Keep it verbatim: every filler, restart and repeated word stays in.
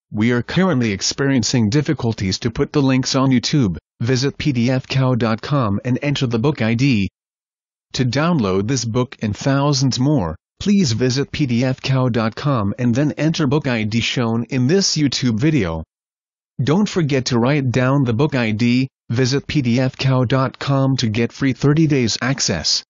We are currently experiencing difficulties to put the links on YouTube. Visit P D F cow dot com and enter the book I D. To download this book and thousands more, please visit P D F cow dot com and then enter book I D shown in this YouTube video. Don't forget to write down the book I D. Visit P D F cow dot com to get free thirty days access.